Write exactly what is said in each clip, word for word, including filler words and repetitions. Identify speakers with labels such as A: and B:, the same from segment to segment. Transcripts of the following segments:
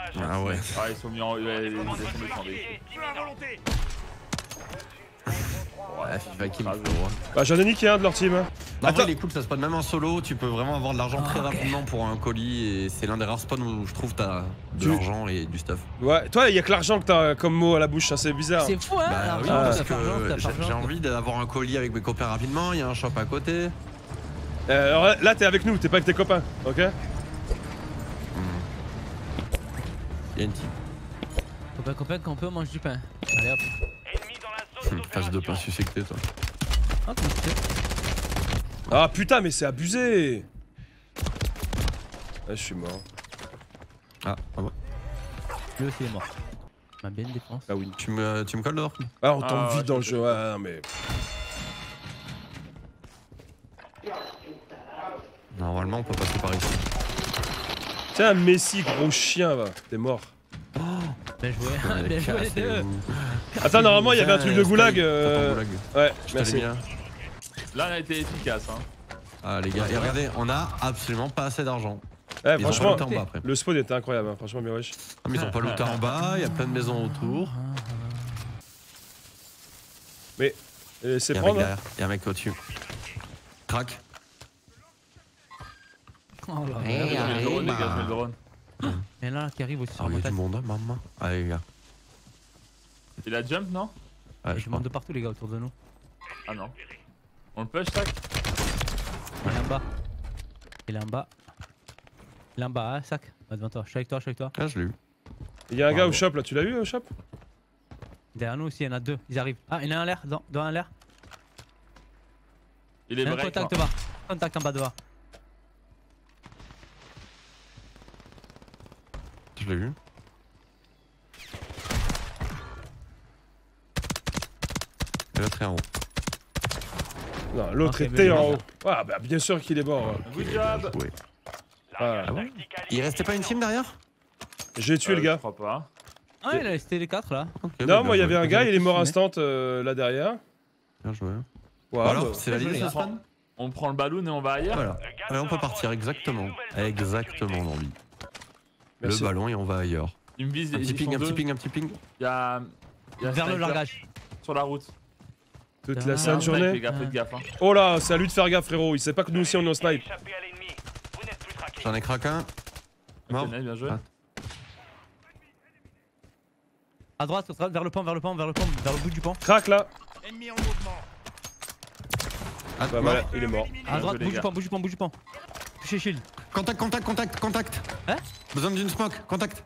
A: Ah ouais.
B: Ah, ils sont mis en. Ouais, ils sont descendus.
A: Ouais, FIFA qui me
C: Bah, j'en ai niqué un de leur team. Hein.
A: Bah,
C: Attends.
A: après, il est cool, ça spawn même en solo. Tu peux vraiment avoir de l'argent très rapidement pour un colis. Et c'est l'un des rares spawns où je trouve t'as de
C: Tu-
A: l'argent et du stuff.
C: Ouais, toi, il y a que l'argent que t'as comme mot à la bouche, ça c'est bizarre.
D: C'est fou, hein.
A: Bah
D: l'argent,
A: oui,
D: t'as
A: parce
D: pas
A: que
D: d'argent, t'as
A: j'ai-
D: pas d'argent.
A: j'ai envie d'avoir un colis avec mes copains rapidement. Il y a un shop à côté.
C: Euh, alors là, t'es avec nous, t'es pas avec tes copains, ok?
A: Il y a une team.
D: Copain, copain, qu'on peut, on mange du pain. Allez hop.
A: Phase de pain suspecté, toi.
D: Ah, comment tu fais?
C: Ah putain, mais c'est abusé! Ah, je suis mort.
A: Ah, ah bon.
D: Lui aussi il est mort. Ma bien défense.
C: Ah oui.
A: Tu me, tu me colles dehors?
C: Ah, on tombe
B: Ah,
C: vite
B: ouais,
C: dans le
B: je-
C: jeu, ah, non, mais.
A: Normalement, on peut passer par ici.
C: Tiens, Messi, gros chien, va. T'es mort.
D: Bien joué,
A: Ouais,
D: bien joué les deux.
A: cassez-vous.
C: Attends, normalement, il y avait un truc de
A: Tiens,
C: goulag.
A: Style,
C: euh,
A: t'as ton goulag.
C: Ouais,
A: Je te l'ai
C: merci.
A: mis là.
B: Là, on a été efficace. Hein.
A: Ah les gars, et regardez, on a absolument pas assez d'argent.
C: Ouais,
A: Ils ont
C: franchement,
A: pas looté en bas après.
C: le spawn était incroyable, hein. Franchement, bien wesh.
A: Ah, mais ils ont pas looté en bas, il y a plein de maisons autour.
C: Mais, euh, c'est
A: Il y a un mec
C: prendre. Hein.
A: derrière, il y a un mec au-dessus. Crac.
D: Oh là
A: Hey,
B: Je
D: là.
B: mets le drone, les
A: bah.
B: gars, je mets le drone.
D: Mais là, qui arrive aussi
A: Ah,
D: sur
A: il y
D: ma
A: a
D: tête.
A: du monde, hein, maman. Allez les gars.
B: Il a jump, non?
A: Ouais,
D: Je
A: je
D: monte
A: crois.
D: de partout, les gars, autour de nous.
B: Ah non. On le push, tac?
D: Il est en bas. Il est en bas. Il est en bas, hein, sac. Ah, devant toi, je suis avec toi, je suis avec toi.
A: Ah, je l'ai eu.
C: Il y a un gars
A: Bravo.
C: au shop là, tu l'as vu au shop?
D: Derrière nous aussi, il y en a deux. Ils arrivent. Ah, il y en a un en l'air, dans, dans un l'air.
B: Il
D: Il
B: est
D: y a un
B: break.
D: contact
B: hein.
D: bas. Contact en bas de bas.
A: Je l'ai vu. Et l'autre est en haut.
C: Non, l'autre
D: Ok,
C: était
D: mais
C: en
D: bon.
C: haut. Ah, bah bien sûr qu'il est mort.
B: Good job!
A: Ouais.
C: Ah,
A: Ah bon? Il restait pas une team derrière?
C: j'ai tué
B: Euh,
C: le gars.
B: Je crois pas.
D: Ah, il a resté les quatre là.
A: Ok, bah,
C: Non,
A: bien
C: moi il y
A: joué.
C: avait un gars, il est mort
D: filmé.
C: instant euh, là derrière.
A: Bien joué.
C: Ouais,
A: Alors,
C: bah,
A: c'est validé
D: joué,
A: ce
D: les
A: spawn?
B: On prend le ballon et on va ailleurs?
A: Voilà. Allez, on peut partir, exactement. Exactement, Norby. Le
C: merci.
A: ballon et on va ailleurs.
B: Il me vise,
A: Un
B: ils
A: petit ping,
B: sont
A: un petit
B: deux.
A: ping, un petit ping.
B: Il y a. il y a
D: Vers le
B: sniper
D: largage.
B: Sur la route.
C: Toute
D: Ah,
C: la
B: Il y a
C: sainte
B: un snipe, les
C: journée.
B: gars, faites gaffe. Hein.
C: Oh là, c'est à lui de faire gaffe, frérot. Il sait pas que nous aussi on est au snipe.
A: J'en ai craqué un. Mort.
B: Ok, nice, bien joué.
A: Ah.
D: À droite, vers le pont, vers le pont, vers le pont, vers le bout du pont.
C: Crac là.
A: Ah,
C: Bah
A: mort.
C: voilà, il est mort.
D: À droite,
B: joué, les
D: bout du
B: gars.
D: pont, bout du pont, bout du pont. Touché shield.
A: Contact, contact, contact, contact.
D: Hein?
A: Besoin d'une smoke, contact.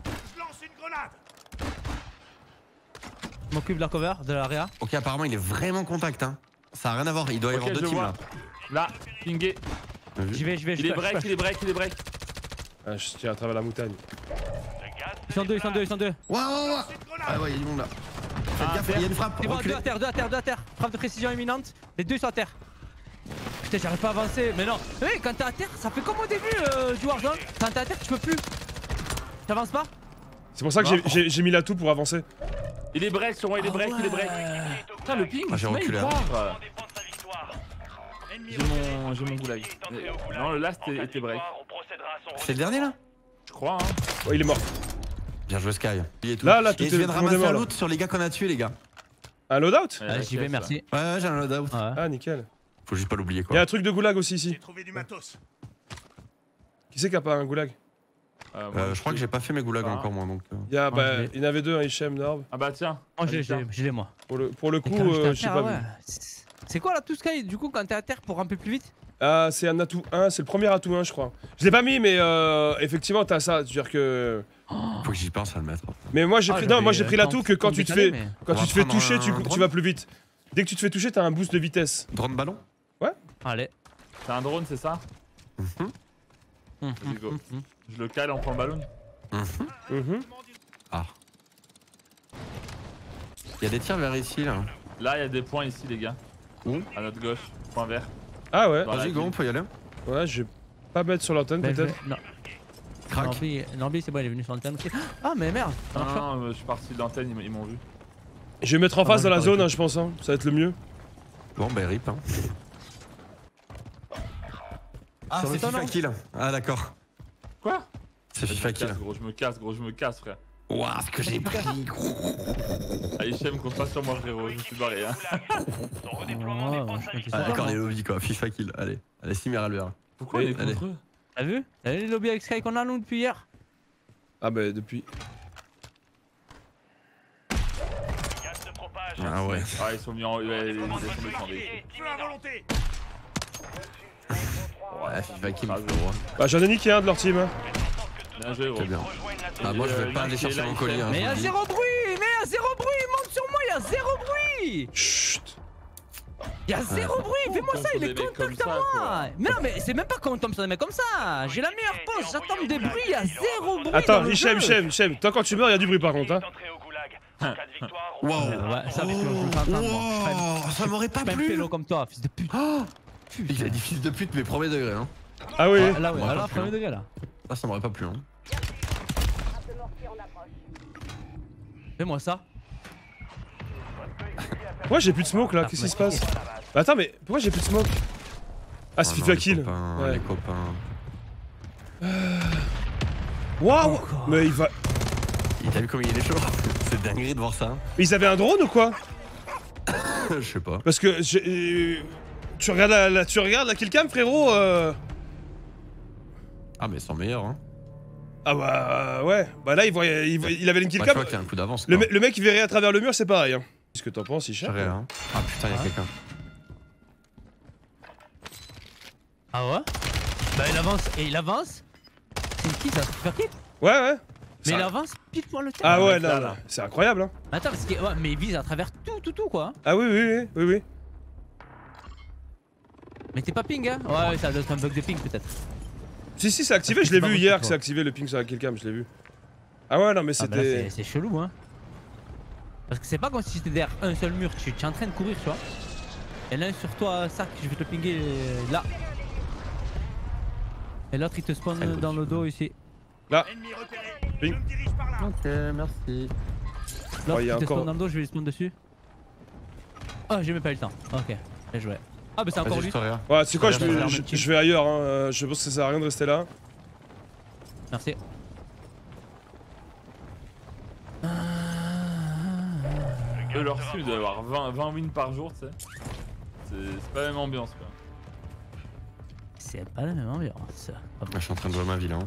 D: Je m'occupe de la cover, de l'area.
A: Ok, apparemment il est vraiment contact. Hein. Ça a rien à voir, il doit y
B: Ok,
A: avoir deux
B: je
A: teams
B: vois.
A: là.
B: Là, pingé.
A: Bien vu.
D: J'y vais, j'y vais,
B: Il
D: je
B: est
D: peux, je
B: break,
D: peux.
B: il est break, il est break.
C: Ah, je tire à travers la montagne.
D: Ils sont deux, ils sont deux, ils sont deux.
A: Ouah, ouah, ouah. Ah ouais, il y a du monde là. Faites
B: Ah,
A: gaffe, il y a une frappe.
D: C'est bon, deux
A: Reculez.
D: à terre, deux à terre, deux à terre. Frappe de précision imminente. Les deux sont à terre. Putain, j'arrive pas à avancer. Mais non. Oui, quand t'es à terre, ça fait comme au début euh, du Warzone. Quand t'es à terre, tu peux plus. T'avances pas?
C: C'est pour ça que j'ai- j'ai j'ai mis la toux pour avancer.
B: Il est break sur moi, il est break, il est break. Putain, le ping,
A: Ah, j'ai
B: ce mec,
A: reculé,
B: il
A: hein.
B: part. J'ai mon, j'ai mon goulag. Non, le last était était break.
A: C'est le dernier là?
B: Je crois, hein.
C: Ouais, il est mort.
A: Bien joué Sky. Et tout.
C: Là, là, tout
A: Et
C: est-
A: je viens de
C: tout le monde est
A: ramasser
C: mort,
A: un
C: là.
A: loot sur les gars qu'on a tués, les gars.
C: Un loadout?
B: Ouais,
D: Allez,
B: la
D: j'y vais,
B: caisse,
D: merci.
A: Ouais, ouais, j'ai un loadout.
D: Ouais.
C: Ah, nickel.
A: Faut juste pas l'oublier
C: Il y a
A: quoi.
C: un truc de goulag aussi ici.
E: Trouvé du matos.
C: Qui c'est qui a pas un goulag?
B: là. Euh, moi,
A: Euh, je crois que j'ai pas fait mes goulags
B: Ah.
A: encore moi donc. euh.
C: Il y a,
D: Moi, je
C: bah,
D: l'ai.
C: il y en avait deux, un Hichem, Norb.
B: Ah bah tiens.
D: Oh, je l'ai,
B: Allez,
D: je l'ai,
B: tiens.
D: je l'ai, moi.
C: Pour le, pour le coup,
D: Et quand j'étais
C: euh,
D: à
C: je sais
D: terre,
C: pas
D: ouais.
C: vu.
D: C'est- C'est quoi là tout Sky? Du coup, quand t'es à terre pour ramper plus vite?
C: Ah, c'est un atout un, c'est le premier atout un, je crois. Je l'ai pas mis, mais euh, effectivement, t'as ça. C'est-à-dire que.
A: Faut que j'y pense à le mettre.
C: Mais moi, j'ai
D: Ah,
C: pris,
D: j'avais,
C: non, moi j'ai
D: euh,
C: pris
D: temps-
C: l'atout que quand
D: temps
C: tu te
D: décalé,
C: fais,
D: mais-
C: quand
A: On
C: tu
A: va
C: te fais
A: prendre
C: toucher,
A: un
C: tu,
A: drone
C: tu vas plus vite. Dès que tu te fais toucher, t'as un boost de vitesse.
A: Drone ballon?
D: Allez.
B: C'est un drone, c'est ça?
A: Mhm.
B: Vas-y, go. Je le cale, on prend le ballon.
C: Mhm.
A: Ah. Il y a des tirs vers ici là.
B: Là, il y a des points ici, les gars.
A: Où?
B: À notre gauche. Point vert.
C: Ah ouais,
B: Dans la
A: Vas-y, go,
B: ville.
A: on peut y aller.
C: ouais, je vais pas mettre sur l'antenne
D: Ben, je
C: peut-être.
D: vais- Non.
A: Crac.
D: Norby, Norby, c'est bon, il est venu sur l'antenne aussi. Ah, mais merde. ça
B: Non,
D: marche pas.
B: non, non, je suis parti de l'antenne, ils m- ils m'ont vu.
C: Je vais mettre en
D: Ah,
C: face
D: moi,
C: dans la
D: j'ai
C: zone,
D: pas
C: hein, je pense. Hein. Ça va être le mieux.
A: Bon bah rip hein. Ah
D: Sur
A: c'est
D: le
A: FIFA
D: tonneau.
A: kill. Ah d'accord.
B: Quoi?
A: C'est
B: Je
A: FIFA
B: me
A: qui là.
B: casse, gros, je me casse, gros, je me casse, frère.
A: Waouh, ce que j'ai pris.
B: Allez, Hichem, compte pas sur moi, frérot, je me suis barré. Hein.
A: Ah, d'accord, les lobbies quoi, FIFA kill. Allez, allez, Simer Albert.
B: Pourquoi
A: Oui,
B: on est
A: allez.
B: contre eux?
D: T'as vu? T'as vu les lobbies avec Sky qu'on a nous depuis hier?
C: Ah bah depuis.
A: Ah ouais.
B: Ah, ils sont mis en. Ouais, ils sont mis en V.
A: Ouais, FIFA kill.
B: Ah,
A: frérot.
C: Bah j'en ai niqué un de leur team. Hein.
B: Bien joué, gros.
A: C'est bien. Ah, moi je vais pas aller chercher mon colis. Hein,
D: Mais
A: je
D: y'a
A: vous le dis.
D: zéro bruit! Mais y'a zéro bruit! Monte sur moi, y'a zéro bruit!
C: Chut.
D: Y'a zéro bruit! Fais-moi ça, il est contact à moi! Mais non, mais c'est même pas qu'on tombe sur des mecs comme ça! J'ai la meilleure pause, j'attends des bruits, y'a zéro bruit!
C: Attends,
D: dans le
C: Hichem,
D: jeu.
C: Hichem, Hichem. Toi quand tu meurs, y'a du bruit par contre. Hein.
A: Waouh.
D: Ouais, ça, mais tu vois, je le fais entendre, moi. Je suis pas-
A: Wow, ça m'aurait pas
D: je suis pas un
A: plu.
D: pélo comme toi, fils de pute!
A: Oh, il a dit fils de pute, mais premier degré. Hein.
C: Ah oui.
D: Ouais, là, ouais,
A: On va
D: là,
A: pas
D: premier
A: plus,
D: degré là.
A: Ah, ça m'aurait pas plu. Hein.
D: Fais-moi ça.
C: Pourquoi j'ai plus de smoke là? Qu'est-ce qui se passe? Bah attends, mais pourquoi j'ai plus de smoke? Ah, c'est
A: Oh non,
C: FIFA
A: les
C: kill.
A: copains,
C: Ouais.
A: Les copains.
C: Waouh!
D: Encore.
C: Mais il va.
A: Il t'a vu comme il est chaud? C'est dinguerie de voir ça.
C: Mais ils avaient un drone ou quoi?
A: Je sais pas.
C: Parce que j'ai. euh, Tu regardes la, la- tu regardes la killcam, frérot? euh,
A: Ah, mais sans meilleur. Hein.
C: Ah bah ouais. Bah là, il, voyait, il, voyait- il avait une
A: Bah, tu
C: killcam.
A: vois qu'il y a un coup d'avance.
C: le,
A: quoi.
C: me- le mec, il verrait à travers le mur, c'est pareil. Hein. Qu'est-ce que t'en penses, Hicham?
A: Charré, hein. Ah putain, y'a
D: Ah.
A: quelqu'un.
D: Ah ouais? Bah il avance et il avance. C'est qui ça? Super kill?
C: Ouais, ouais.
D: Mais
C: Ça-
D: il avance pile pour le terrain.
C: Ah ouais,
B: mec, là,
C: là,
B: là.
C: là. C'est incroyable, hein.
D: Attends, parce que, ouais, mais il vise à travers tout, tout, tout quoi.
C: Ah oui, oui, oui, oui, oui.
D: Mais t'es pas ping hein? Ouais, ouais, ça doit être un bug de ping peut-être.
C: Si, si, c'est activé,
D: Parce
C: je
D: que
C: l'ai
D: c'est pas
C: vu
D: possible,
C: hier que
D: quoi.
C: c'est activé le ping sur la killcam, je l'ai vu. Ah ouais, non, mais
D: Ah bah là,
C: c'était.
D: c'est c'est chelou hein. Parce que c'est pas comme si j'étais derrière un seul mur, tu tu es en train de courir, tu vois. Et l'un sur toi, sac, je vais te pinguer euh, là. Et l'autre il te spawn
A: Très
D: dans
A: beau.
D: le dos ici.
C: Là.
A: Ok, merci.
D: L'autre
C: il y
D: il
C: a
D: te
C: encore-
D: spawn dans le dos, je vais lui spawn dessus. Oh, j'ai même pas eu le temps. Ok, bien joué. Ah bah c'est encore
A: Vas-y,
D: lui.
A: je te regarde.
C: Ouais, c'est quoi, je,
A: Ça va
C: vais-
D: faire
C: je,
D: le team.
C: je vais ailleurs, hein. euh, Je pense que ça sert à rien de rester là.
D: Merci.
B: Eux, leur stream, ils doivent avoir vingt, vingt wins par jour, tu sais. C'est c'est pas la même ambiance, quoi.
D: C'est pas la même ambiance.
A: Moi, je suis en train de jouer ma ville. Hein.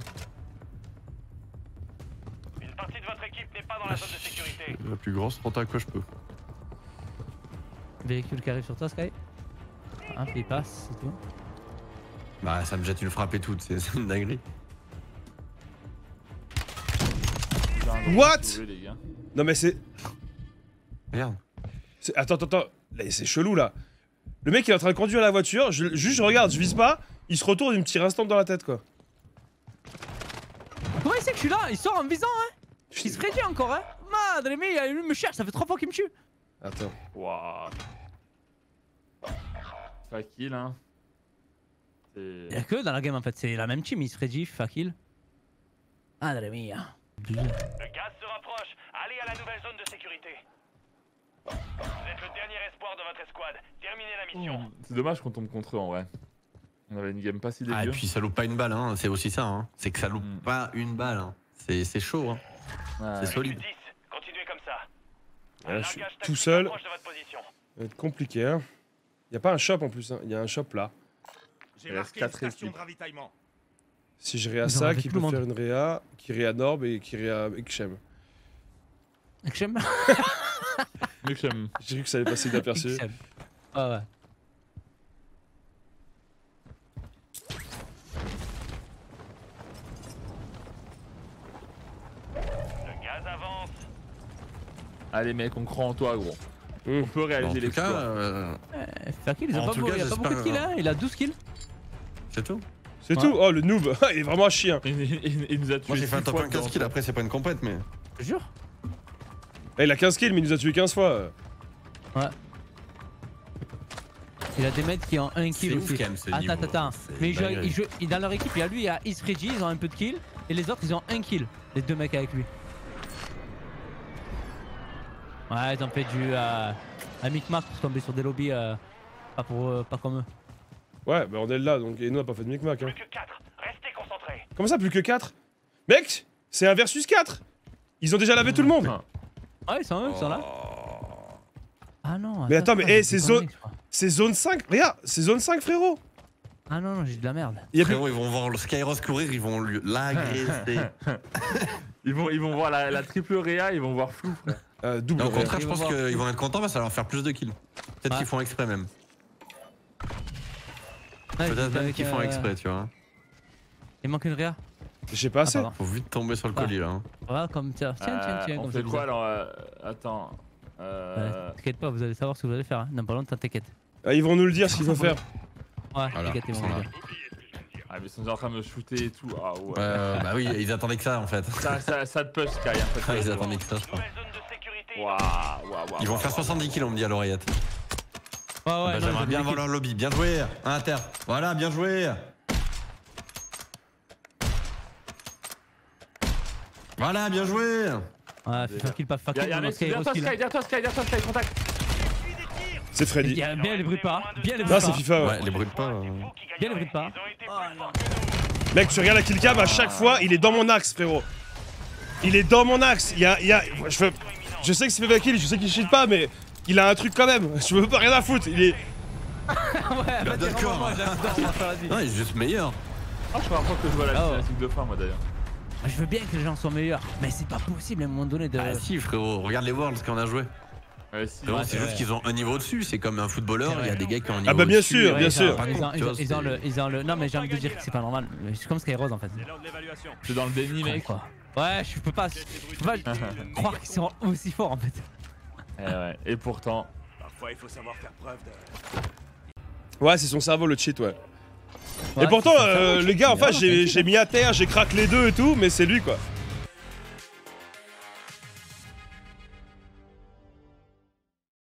E: Une partie de votre équipe n'est pas dans la zone de sécurité.
A: La plus grosse rota que je peux.
D: Véhicule qui arrive sur toi, Sky. Un puis il passe, c'est tout.
A: Bah, ça me jette une frappe et tout, c'est c'est une dinguerie.
B: J'ai un
C: What
B: grand sauvé, les gars.
C: Non, mais c'est.
A: Regarde.
C: c'est- Attends, attends, attends. Là, c'est chelou là. Le mec il est en train de conduire la voiture, je, juste je regarde, je vise pas, il se retourne, il me tire instant dans la tête quoi.
D: Comment il sait que je suis là? Il sort en me visant, hein? Il se prédit encore, hein? Madre mia, il me cherche, ça fait trois fois qu'il me tue.
C: Attends.
B: Waouh. Fakil, hein. C'est.
D: Y'a que dans la game en fait, c'est la même team, il se prédit, Fakil. Madre mia.
E: Le gaz se rapproche. Allez à la nouvelle zone de sécurité. Vous êtes le dernier espoir de votre escouade. Terminez la mission.
B: C'est dommage qu'on tombe contre eux en vrai. On avait une game pas si
A: Ah, et
B: dégueu.
A: puis ça loupe pas une balle, hein. C'est aussi ça. Hein. C'est que ça loupe
B: Mm.
A: pas une balle. Hein. C'est c'est chaud. Hein.
B: Ouais.
A: C'est solide.
E: dix. Continuez comme ça.
C: Et là, je suis
E: Largage
C: tout
E: tactique
C: seul.
E: approche de votre position.
C: Ça va être compliqué hein. Y a pas un shop en plus, hein. Y a un shop là.
B: Il reste quatre équipes.
C: Si je réa
D: Ils ont
C: ça,
D: enlevé
C: qui
D: tout
C: peut
D: le
C: faire une réa, qui réa Norb et qui réa Xhem.
D: J'aime.
B: Mieux que j'aime.
C: J'ai cru que ça allait passer inaperçu.
D: Ah ouais.
E: Le gaz avance.
B: Allez, mec, on croit en toi, gros.
C: Mmh.
B: On peut
A: Bon, en
B: réaliser
A: tout cas,
B: l'exploit.
A: euh,
D: Euh, Fakil, ils ont
A: En
D: pas
A: tout
D: beau-
A: cas,
D: il a pas beaucoup de
A: j'espère-
D: kills, hein? Il a douze kills.
A: c'est tout.
C: C'est
D: Ouais.
C: tout. Oh le noob, il est vraiment un chien.
B: Il, il- il nous a tué.
A: Moi j'ai fait un
B: six
A: top
B: fois
A: un quinze
B: dans-
A: kills, après c'est pas une compète, mais.
D: Je te jure.
C: Eh, il a quinze kills mais il nous a tué quinze fois.
D: Ouais. Il a des mecs qui ont un
A: C'est
D: kill
A: ouf,
D: aussi.
A: quand même, ce
D: Attends,
A: niveau.
D: attends, attends.
A: C'est
D: Mais il joue-
A: dinguerie.
D: il joue- il- dans leur équipe, il y a lui, il y a Isfredi, ils ont un peu de kills. Et les autres, ils ont un kill. Les deux mecs avec lui. Ouais, ils ont fait du euh, un micmac pour tomber sur des lobbies. euh, pas, pour, euh, pas comme eux.
C: Ouais, bah on est là donc et nous on a pas fait de micmac hein.
E: Plus que quatre. Restez concentrés.
C: Comment ça plus que quatre? Mec, c'est un versus quatre. Ils ont déjà lavé tout le monde.
D: Ouais, ils sont eux, ils sont là. Ah non.
C: Mais attends, mais hey,
D: j'ai
C: c'est
D: des
C: zone...
D: conneries, je crois.
C: C'est zone cinq. Regarde, c'est zone cinq, frérot.
D: Ah non, non, j'ai de la merde.
C: Il y a plus...
A: Frérot, ils vont voir le Skyros courir, ils vont lui- l'agresser.
B: Ils vont, ils vont voir la, la triple réa, ils vont voir flou, frère.
C: Euh, double.
A: Non, au
C: réa.
A: contraire, je
D: Ils
A: pense
D: vont voir.
A: qu'ils vont être contents parce que ça va leur faire plus de kills. Peut-être
D: Ouais.
A: qu'ils font exprès même.
D: Ouais,
A: Peut-être même
D: avec,
A: qu'ils font
D: euh,
A: exprès, tu vois.
D: Il manque une réa.
C: J'ai pas assez.
D: Ah, pardon.
A: Faut vite tomber sur le colis là. hein.
D: Voilà, comme tiens, tiens, tiens, tiens.
B: Euh, on
D: comme
B: fait
D: c'est
B: quoi
D: bizarre.
B: alors euh, Attends. Euh...
D: Ouais, t'inquiète pas, vous allez savoir ce que vous allez faire. Hein. Dans pas longtemps, t'inquiète.
C: Ah, ils vont nous le dire ce qu'il faut faire.
D: Ouais,
A: Voilà,
D: t'inquiète, ils
A: ils
D: vont
A: sont
D: vous
A: là.
D: dire.
B: Ah, mais ils sont déjà en train de me shooter et tout. Ah ouais.
A: Euh, bah oui, ils attendaient que ça en fait.
B: Ça, ça, ça te push, Sky. Hein, ça te
A: Ah,
B: push,
A: ils
B: ouais.
A: attendaient que ça, je crois.
E: Nouvelle zone de sécurité.
B: Waouh, waouh, waouh.
A: Ils vont
B: waouh,
A: faire
B: waouh.
A: soixante-dix kills, on me dit à l'oreillette.
D: Ouais, ouais,
A: Bah,
D: non,
A: J'aimerais
D: j'ai
A: bien
D: des
A: voir leur lobby. Bien joué, un inter. Voilà, bien joué. Voilà, bien joué.
D: équipes. Ouais, fais faire kill, pas faire
B: Y'a
D: kill.
B: y'a un
D: dans
B: mec,
D: Sky,
B: derrière toi,
D: Roskill.
B: Sky, derrière toi, Sky, derrière toi, Sky, contact.
C: C'est
D: Il
C: Freddy.
D: y a bien les bruits de pas. Bien les bruits
C: Non,
D: de
C: c'est
D: pas.
C: FIFA, ouais.
A: Ouais, les brûle pas. euh.
D: Bien les bruits de pas.
E: Ils ont été plus forts que nous.
C: Mec, tu regardes la killcam, à chaque fois, il est dans mon axe, frérot. Il est dans mon axe. Il y a. Il y a... Je, veux- je sais que c'est fait kill, je sais qu'il cheat pas, mais il a un truc quand même. Je veux pas rien à foutre. Il est.
D: Ouais, vas-y,
A: d'accord.
D: revois-moi, j'adore ça, vas-y.
A: Non, il est juste meilleur.
B: Ah, je crois pas que je vois la
D: Ah ouais.
B: cinématique de fin, moi d'ailleurs.
D: Je veux bien que les gens soient meilleurs, mais c'est pas possible à un moment donné de.
A: Ah si, frérot, regarde les Worlds qu'on a joué.
B: Ouais, si.
A: Frérot,
D: Ouais,
A: c'est
D: c'est
A: juste
D: vrai.
A: qu'ils ont un niveau au-dessus. C'est comme un footballeur,
D: C'est
A: il y a
D: vrai.
A: des gars qui ont un niveau
C: Ah bah bien
A: au-dessus.
C: sûr,
A: Ouais,
C: bien
A: ça,
C: sûr.
A: par
D: Ils ont,
A: contre,
D: ils
A: tu
D: ont,
A: vois,
D: ils ont
A: c'est-
D: le, ils ont le. Non, mais j'ai envie de dire que c'est pas normal. C'est comme Skyrose en fait.
B: C'est dans le déni, mec.
D: Quoi. Ouais, je peux pas, je peux pas croire qu'ils sont aussi forts en fait.
B: Eh ouais. Et pourtant.
F: Parfois, il faut savoir faire preuve de...
C: Ouais, c'est son cerveau le cheat, ouais.
D: Ouais,
C: et pourtant,
D: c'est ça,
C: euh,
D: c'est
C: le gars en
D: bien,
C: face,
D: c'est
C: j'ai
D: un
C: j'ai mis à terre, j'ai craqué les deux et tout, mais c'est lui quoi.